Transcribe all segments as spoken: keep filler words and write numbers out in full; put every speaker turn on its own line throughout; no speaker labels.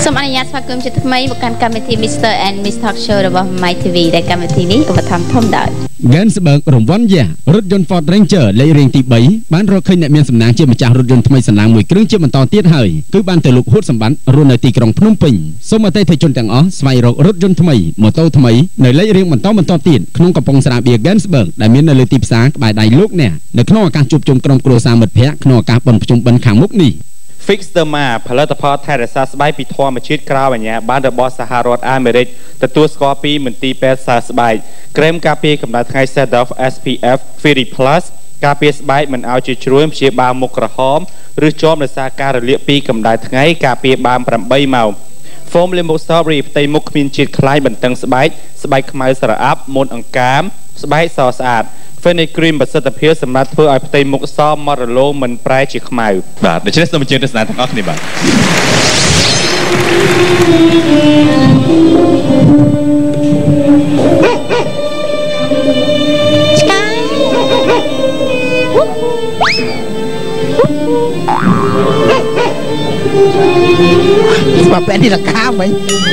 សូមអនុញ្ញាតស្វាគមន៍ជាថ្មីមកកាន់កម្មវិធី Mister and Miss Talk Show របស់ My ที วี ដែលកម្មវិធីនេះឧបត្ថម្ភធំដោយ Gensberg រង្វាន់យ៉ារថយន្ត Ford Ranger លេខរៀងទី 3 បានរកឃើញអ្នកមានសំណាងជាម្ចាស់រថយន្តថ្មីសំណាងមួយគ្រឿងជាបន្តទៀតហើយគឺបានទៅលោកហួតសម្បត្តិរស់នៅទីក្រុងភ្នំពេញសូមអតិថិជនទាំងអស់ស្វែងរករថយន្តថ្មីម៉ូតូថ្មីនៅលេខរៀងបន្តបន្តទៀតក្នុងកំពង់ស្រាបៀរ Gensberg ដែលមាននៅលើទីផ្សារក្បែរដៃលោកអ្នកនៅក្នុងឱកាសជួបជុំក្រុមគ្រួសារមិត្តភ័ក្តិក្នុងឱកាសបុណ្យភ្ជុំបិណ្ឌខាងមុខនេះ
Fix the Map ផលិតផលថែរក្សាស្បែកពីធម្មជាតិក្រៅអាជ្ញាប័ណ្ណរបស់សហរដ្ឋអាមេរិកទទួលស្គាល់ពីមន្ទីរពេទ្យសារស្បែកក្រែមការពារកម្ដៅថ្ងៃ Sedaf เอส พี เอฟ Fairy Plus ការពារស្បែកមិនឲ្យជាជ្រួញព្យាបាលមុខក្រហមឬជាប់ដោយសារការរលាកពីកម្ដៅថ្ងៃការពារបានប្រាំបីម៉ោង Foam Limbo Strawberry ផ្ទៃមុខគ្មានជាតិខ្លាញ់បន្តឹងស្បែកស្បែកខ្មៅស្រអាប់មុនអង្កាមស្បែកសស្អាតFenny Cream ប្រសិទ្ធភាពសម្រាប់ធ្វើឲ្យផ្ទៃមុខសមមករលោងមិនប្រែជាខ្មៅបាទដូច្នេះសូមអញ្ជើញទស្សនាទាំងអស់គ្នាបាទ
ស្បាបែននេះរកាមិញ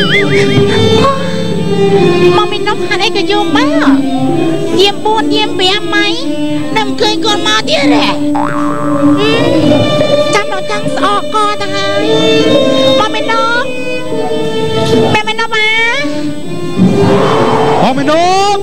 មកមាននំហាត់អីក៏យកមកយាមបួនយាមប្រាំម៉ៃនឹងឃើញគាត់មកទៀតហ៎ចាំដល់ចង់ស្អកកទៅហើយមកមាននំបែបមាននំអា
មកមាននំ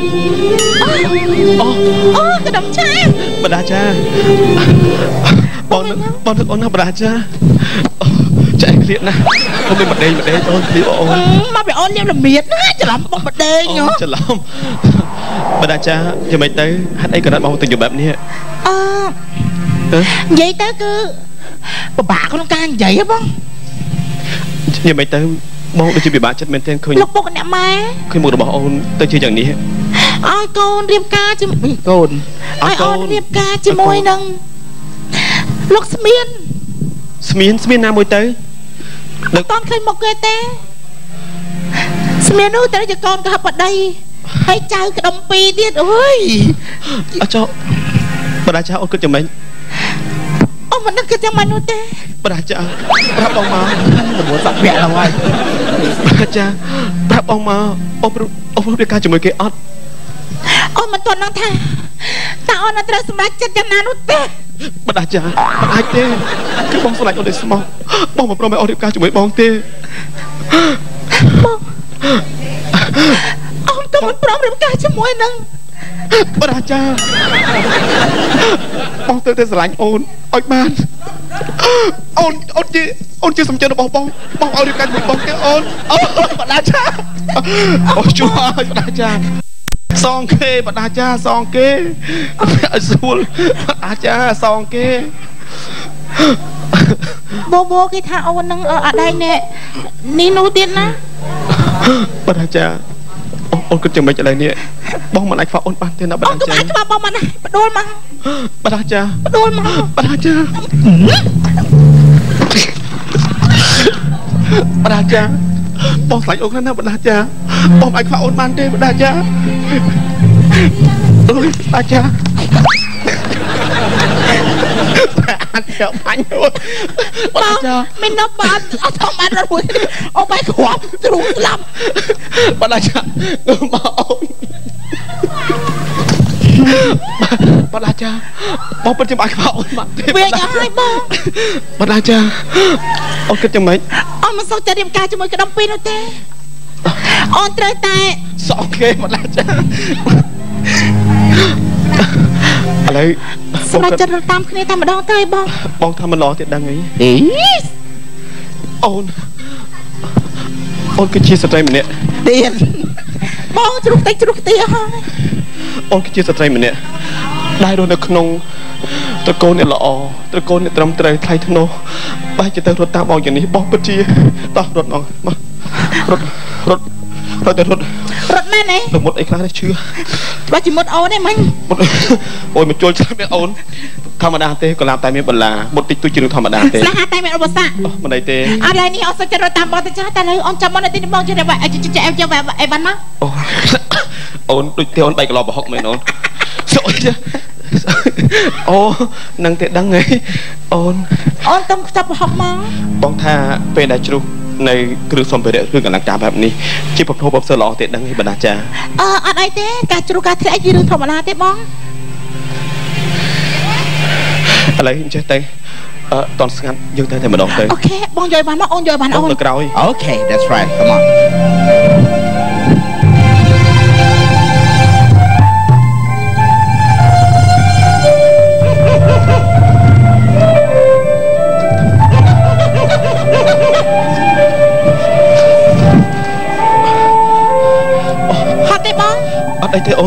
អូអូកណ្ដុំចា
បដាចាបងបងអូនណាបដាចាចែកឃ្លៀតណាអូនមានម្ដេងម្ដេងអូនឃ្លៀតអូន
មកពីអូនលៀមល្មៀតណាច្រឡំបុកម្ដេងហ៎
ច្រឡំបដាចាយ៉ាងម៉េចទៅហេតុអីក៏ដល់មកទៅយបែបនេះ
អឺនិយាយទៅគឺពិបាកក្នុងការនិយាយហ៎បង
យ៉ាងម៉េចទៅបងដូចជាពិបាកចិត្តមែនទែនឃើញ
លោកពុកអ្នកម៉ែ
ឃើញមុខរបស់អូនទៅជាយ៉ាងនេះ
ឲ្យកូនរៀបការជាមួយកូនឲ្យអូនរៀបការជាមួយនឹងលោកស្មៀន
ស្មៀនស្មៀនណាមួយទៅ
អត់តន់ឃើញមុខគេទេស្មៀននោះត្រូវជាកូនកហបដីហើយចៅក្ដុំពីរទៀតអើយ
អត់ចុះបដាចាអូនគិតយ៉ាងម៉េច
អូនមិនដឹងគិតយ៉ាងម៉េចនោះទេ
បដាចាប្រាប់បងមក
ល្មួយសាក់វាក់ឡើងហើយ
បដាចាប្រាប់បងមកអូនអូនរៀបការជាមួយគេអត់
អូនមិនទាន់នឹងថាតើអូនត្រូវសម្រេចចិត្តយ៉ាងណានោះទេ
បដាចាមិនអាចទេគឺបងស្រឡាញ់អូនដូចស្មោះបងមិនព្រមឲ្យអូនរៀបការជាមួយបងទេ
បងអូនក៏មិនព្រមរៀបការជាមួយនឹង
បដាចាបងទៅតែស្រឡាញ់អូនឲ្យបានអូនអូនជាអូនជាសំចិនរបស់បងបងឲ្យរៀបការជាមួយបងទេអូនអូបដាចាអូជួយឲ្យបដាចាសងគេបដាចាសងគេឲ្យស្រួលបដាចាសងគេ
បបគេថាអូននឹងអត់ដៃនេះនេះនោះទៀតណា
បដាចាអូនគិតយ៉ាងម៉េចឥឡូវនេះបងមិនអាចខ្វះអូនបានទេណាបដាចាអូន
ក៏អាចខ្វះបងមិនណាបដួលមក
បដាចា
បដួលមក
បដាចាបដាចាបងខ្លាចអូនណាបដាចាបងមិនអាចខ្វះអូនបានទេបដាចាអើយបដាចាអត់យកបាញ់អូន
បដាចាមាននប់បាត់អត់ធម្មតារួចអូបែកគ្រាប់ទ្រូងស្លាប់
បដាចាមកអូនបដាចាបងពិតជាមិនអាចខ្វះអូនបានទេ
វាយ៉ាងហើយបង
បដាចាអូនគិតយ៉ាងម៉េច
អូនមិនសូវចិត្តរៀបការជាមួយក្ដុំពីរនោះទេអូនត្រូវតែ
សងគេបដាចាឥឡូវ
សម្រាប់ចិត្តតាមគ្នាតែម្ដងទៅឯងបង
បងថាមិនឡទៀតដឹងអី
អី
អូនអូនគឺជាស្ត្រីម្នាក់
ទៀតបងជ្រុះតិចជ្រុះទៀតហើយ
អូនគឺជាស្ត្រីម្នាក់ដែលរស់នៅក្នុងត្រកូលអ្នកល្អត្រកូលអ្នកត្រឹមត្រូវថ្លៃថ្នូរបែរជាទៅរត់តាមបងយ៉ាងនេះបងពិតជាតោះរត់មកមករត់រត់រត់ទៅរត់
រត់មែនទេ
ទៅមុតអីខ្លះនេះឈឺ
បើជាមុតអូនទេមិញ
មុតអូយមកជុលឆ្លាស់មែនអូនធម្មតាទេកលាប់តែមានបន្លាមុតតិចតួចជាងធម្មតាទេ
ស្លាហាតែមានឧបសគ្គ
មិនអីទេ
អត់ឡើយនេះអត់សុខចិត្តរត់តាមបងទៅចាស់តែលើអូនចាំមកនៅទីនេះបងជិះតែជិះចែវយកអីបានមក
អូអូនដូចទេអូនបែកកន្លោប្រហុកមែនអូនសុខចា Ô, nâng tiện đăng ấy. Ôn
Ôn tâm tập học mà.
Bóng tha về đại trục ในគ្រឿងសម្ភារៈគ្រឿងអលង្ការបែបនេះជាប្រភពបបសល្អទៀតដឹងទេបណ្ដាចា
អឺអត់អីទេការជ្រុះការធ្លាក់ជារឿងធម្មតាទេបង
ឥឡូវអញ្ចឹងទៅអឺតន់ស្ងាត់យើងទៅតែម្ដងទៅ
អូខេបងយកបានមកអូនយកបានអូន
ទៅក្រោយ
Okay that's right come on
អត់អីទេអូន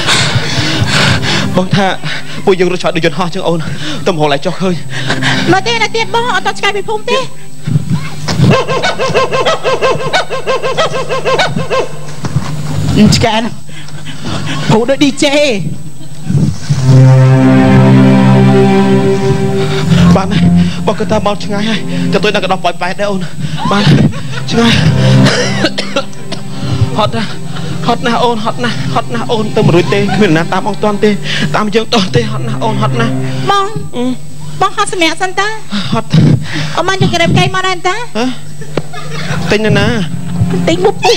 បងថាពួកយើងរត់ឆ្លងដូចយន្តហោះចឹងអូនទៅមហោឡៃចុះឃើញ
នៅទេនៅទៀតបងអត់តឆ្កែពីភូមិទេឆ្កែពូដូច ឌី ជេ
បានបងគិតថាបោតឆ្ងាយហើយទៅទៅដល់កដោះប៉ោយប៉ែតដែរអូនបានឆ្ងាយហត់ណាហត់ណាស់អូនហត់ណាស់ហត់ណាស់អូនទៅមិនរួចទេគ្មានណាតាមអង្គតាន់ទេតាមយើងតោះទេហត់ណាស់អូនហត់ណាស់
បងបងហត់សម្រាប់សិនតា
ហត់
អមយកក្រែបកៃមកដែរតា
ទិញនៅណា
ទិញមុខពុះ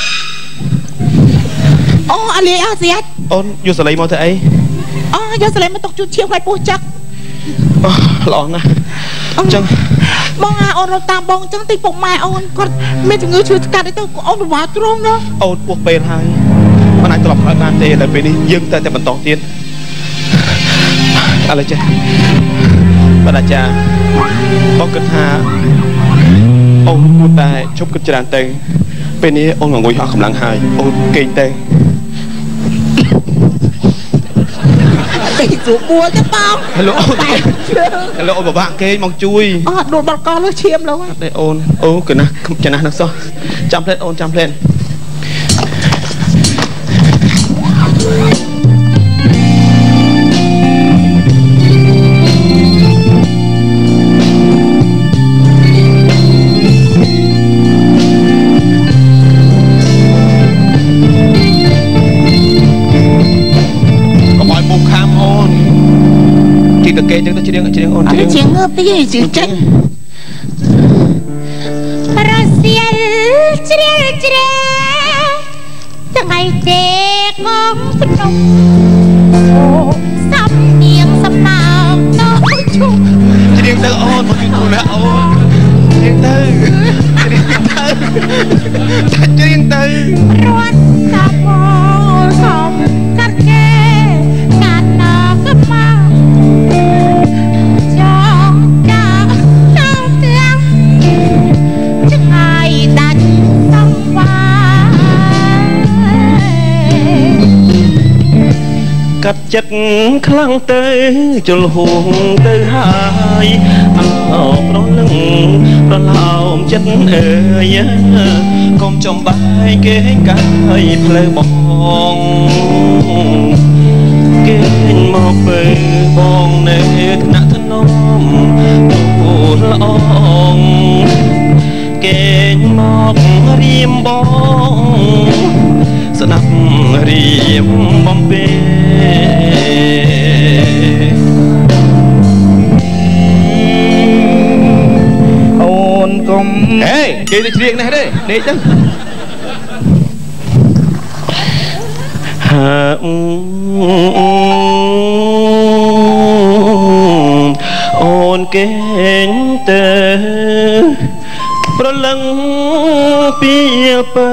អូអាលីអាស្រាច់
អូនយកសលៃមកទៅអី
អូយកសលៃមកຕົកជូតឈៀងផ្លែពោះចឹក
អូល្អណាស់អញ្ចឹង
បងអាអូនរត់តាមបងអញ្ចឹងតិចពុកម៉ែអូនគាត់មានជំងឺឈឺស្កាត់អីទៅអូនពិបាកទ្រង់ណា
អូនពោះពេលហើយមិនអាចត្រឡប់ក្រោយបានទេតែពេលនេះយើងតែតែបន្តទៀតឥឡូវចេះបណ្ដាចាបងគិតថាអូនគួរតែជប់គិតច្រើនទៅពេលនេះអូនងងុយអស់កម្លាំងហើយអូនគេងទៅ
ទីសួរបួលទៅបង
ហេឡូអូនហេឡូអូនបបាក់គេមកជួយ
អត់ដួលបាល់កោលើឈាមលោក
អត់ទេអូនអូកណាស់ចំណាស់នឹងសោះចាំផ្លែតអូនចាំផ្លែតទៅគេចឹងទៅច្រៀងច្រៀងអូន
ច្រៀងច្រៀងងើបទីច្រៀងចេញរសៀលជ្រៀលជ្រែថ្ងៃទេកងភ្នំសំនៀងសំណើមទៅជុំ
ច្រៀងទៅអូនមកជួយគ្រូណាអូនច្រៀងទៅច្រៀងទៅច្រៀងទៅ
រត់តាមកសំកាត់គេកាត់ណាកមក
កាត់ចិត្តខ្លាំងទៅជលហួងទៅហើយអើប្រលឹងប្រឡោមចិត្តអើយកុំចំបាយគេកាយផ្លូវបងគេមកពេលបងនៅថ្នាក់ថ្នមទូលល្អងគេមករៀមបងស្ដាប់រៀបបំពេ
អូនកុំ
ហេគេទៅច្រៀងនេះទេដេកទៅហាអូនគេងទៅប្រលឹងពីទៅ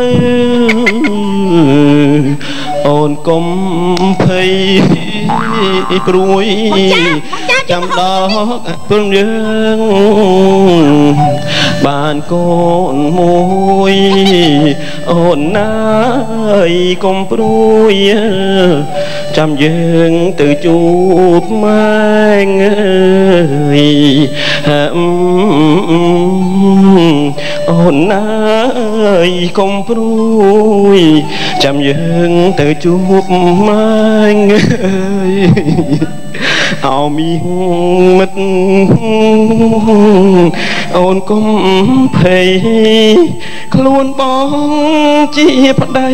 អូនកុំភ័យព្រួយចាំដល់ព្រមយើងបានកូនមួយអូនណាយកុំព្រួយចាំយើងទៅជួបម៉ែងអើយអូនណាយកុំព្រួយចាំយើងទៅជួបម៉ែងអើយអោមីមិត្តអូនកុំភ័យខ្លួនបងជាប្តី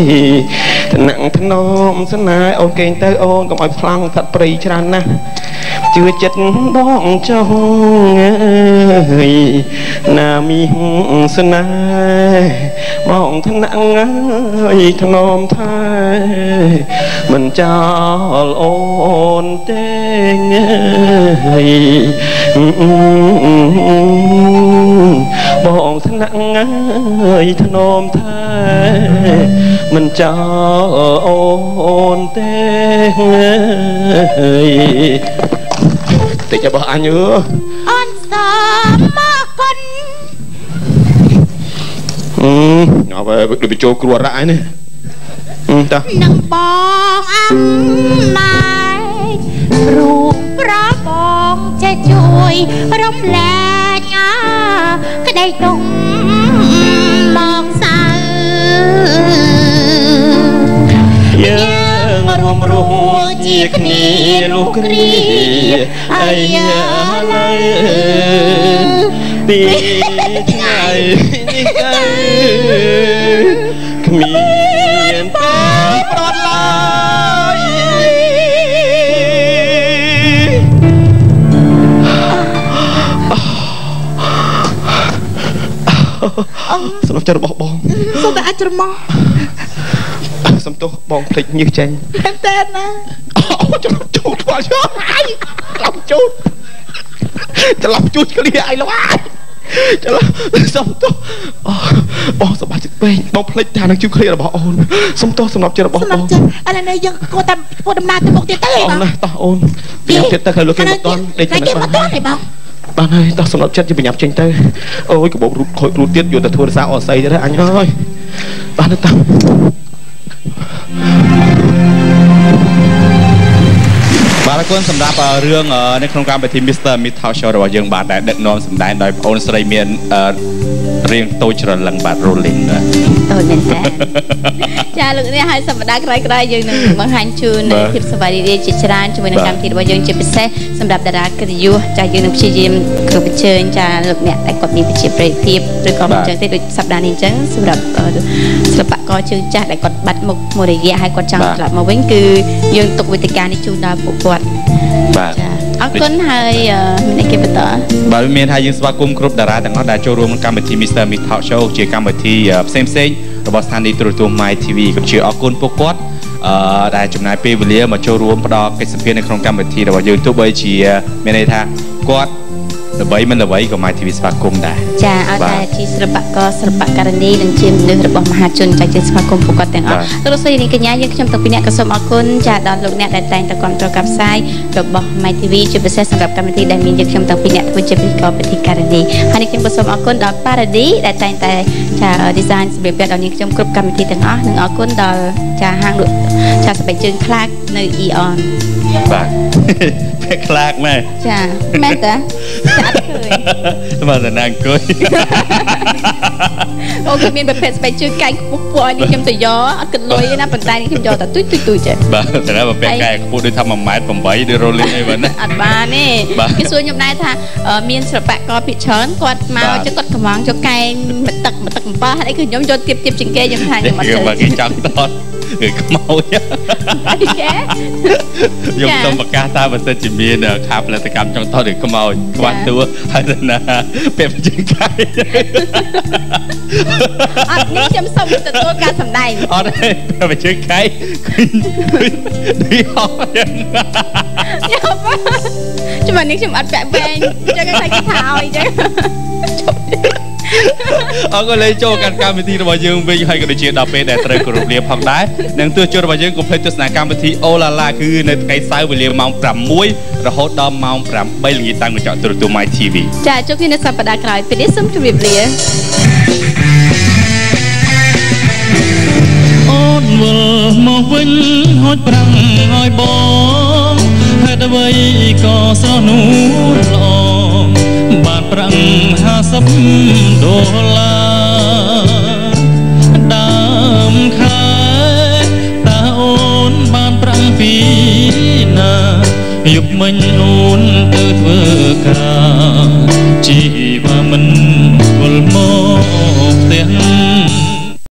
ថ្នាក់ថ្នមស្នេហ៍អូនគេងទៅអូនកុំឲ្យខ្លាំងផាត់ព្រៃច្រើនណាស់ជឿចិត្តបងចង់អើយណាមីស្នេហ៍បងថ្នាក់អើយថ្នមថាមិនចោលអូនទេអើយបងថ្នាក់អើយថ្នមថាមិនចោលអូនទេអើយតិចរបស់អញអើ
អូនសាមកគុណ
អឺញ៉ាំទៅដូចចូលគ្រួរ៉ាអញនេះអឺតា
នឹងបងអំណាយរូបប្របងចេះជួយរំលែកអាក្តីទុំមកសៅយើងរួមរស់ជាគ្នាលោកគ្រីអាយ៉ាឡើយ
ពីថ្ងៃនេះទៅគ្មានពេលប្រត់ឡើយស្នុកចិត្តរបស់បង
សូមតែអាចច្រមុះ
សំទោសបងភ្លេចញើសចេញ
មែនតើណា
អូច្រឡំជូតស្គាល់យកអាយច្រឡំជូតច្រឡំជូតគ្លៀអាយលោកអាយច្រឡំសំទោសអូបងសប្បាយចិត្តពេកបងភ្លេចថានឹងជូតគ្លៀរបស់អូនសំទោសសំណប់ចិត្តរបស់បង
ឥឡូវនេះយើងគួរតែធ្វើដំណើរទៅមុខទៀតទៅ
អូនណាតោះអូនញ៉ាំទៀតទៅឲ្យលោកគេមកតន់
ដេកទៅមកតន់ទេបង
បានហើយតោះសំណប់ចិត្តយើងបញ្ញាប់ចេញទៅអូយកាបូបរូតខូចរូតទៀតយកទៅធ្វើរសាអស័យទៅអញអើយបានទៅតា
បាទអរគុណសម្រាប់រឿងនៅក្នុងកម្មវិធី Mister Meet Talk Show របស់យើងបាទដែលដឹកនាំសម្ដែងដោយប្អូនស្រីមានរៀងតូចច្រឡឹងបាទ Rolling បាទ
តូចមែនតើចាលោកនេះឲ្យសម្ដែងក្រោយៗយើងនឹងបង្ហាញជូននៅភាពសប្បាយរីករាយជាច្រើនជាមួយនឹងកម្មវិធីរបស់យើងជាពិសេសសម្រាប់តារាកិត្តិយសចាយើងនឹងព្យាយាមគ្រប់អញ្ជើញចាលោកអ្នកដែលគាត់មានវិជ្ជាប្រតិភាពឬក៏មិនអញ្ចឹងទេដូចសប្តាហ៍នេះអញ្ចឹងសម្រាប់សិល្បករជើងចាស់ដែលគាត់បាត់មុខមួយរយៈហើយគាត់ចង់ត្រឡប់មកវិញគឺយើងទុកវេទិកានេះជូនដល់ពួកគាត់
បាទ
អរគុណហើយមានគេបន្ត
បាទមានថាយើងស្វាគមន៍គ្រប់តារាទាំងអស់ដែលចូលរួមក្នុងកម្មវិធី Mister Meet Talk Show ជាកម្មវិធីផ្សេងផ្សេងរបស់ស្ថានីយ៍ទូរទស្សន៍ My ធី វី ក៏ជាអរគុណពួកគាត់អឺដែលចំណាយពេលវេលាមកចូលរួមផ្ដល់កិច្ចសម្ភារនៅក្នុងកម្មវិធីរបស់យើងទោះបីជាមានន័យថាគាត់ល្បីមិនល្បីក៏ My ធី វី ស្វាគមន៍ដែរ
ចាឲ្យតែជាសិល្បករសិល្បករនីនិងជាមនុស្សរបស់មហាជនចាជាស្វាគមន៍ពួកគាត់ទាំងអស់ទោះបីនេះកញ្ញាយើងខ្ញុំទាំងពីរអ្នកក៏សូមអរគុណចាដល់លោកអ្នកដែលតែងតែគ្រប់គ្រងការផ្សាយរបស់ My ធី វី ជាពិសេសសម្រាប់កម្មវិធីដែលមានយើងខ្ញុំទាំងពីរអ្នកធ្វើជាពិធីករពិធីការនីហើយនេះខ្ញុំក៏សូមអរគុណដល់ Parady ដែលតែងតែចា design សម្ភារៈដល់យើងខ្ញុំគ្រប់កម្មវិធីទាំងអស់និងអរគុណដល់ចាហាងលក់ចាស្បែកជើងខ្លាកនៅ Eon
បាទពេលខ្លាកម៉ែ
ចាមែនតាចាអត់ឃើញ
បាទតែណាអង្គុយ
អូគេមានប្រភេទស្បែកជើងកែងខ្ពស់ពួកនេះខ្ញុំទៅយកអត់គិតលុយទេណាប៉ុន្តែនេះខ្ញុំយកតែទុយទុយទុយចេះ
បាទតែប្រភេទកែងខ្ពស់ដូចថាមួយម៉ែត្រប្រាំបីដូច rolling អីបាទណា
អត់បានទេគេសួរខ្ញុំដែរថាមានសិល្បករភិកច្រើនគាត់មកចឹងគាត់កំងយកកែងមកទឹកមកទឹកអំបោះហើយគឺខ្ញុំយកទៀបទៀបជាងគេខ្ញុំថាខ្ញុំអត់
ទៅគេចង់តតគឺខ្មោច
អីគេ
ខ្ញុំសូមប្រកាសថាបើសិនជាមានខាផលិតកម្មចង់តតឬខ្មោចខ្វះតួហើយណាពេលជាងកាយ
អត់នេះខ្ញុំសូមទទួលការសម្ដែង
អត់ទេពេលជាងកាយឃើញឌីហោយ៉ាង
ខ្ញុំនេះខ្ញុំអត់ពាក់វែងចឹងគេថាគេថាឲ្យចឹង
អរគុណលេចូលកាន់កម្មវិធីរបស់យើងវិញហើយក៏ដូចជាដល់ពេលដែលត្រូវគោរពលាផងដែរនិងទស្សនរបស់យើងកុំភ្លេចទស្សនាកម្មវិធីអូឡាឡាគឺនៅថ្ងៃសៅរ៍វេលាម៉ោងប្រាំមួយរហូតដល់ម៉ោងប្រាំបីល្ងាចតាំងកញ្ចក់ទូរទស្សន៍ My ធី វី
ចាជួបគ្នានៅសប្តាហ៍ក្រោយពេលនេះសូមជម្រាបលា
អូនវិលមកវិញហូចប្រាំងឲ្យបងហេតុអ្វីក៏ស្រស់នោះល្អបានប្រាំងហាសិបដុល្លារដើមខែតើអូនបានប្រាំងពីណាយប់មិញ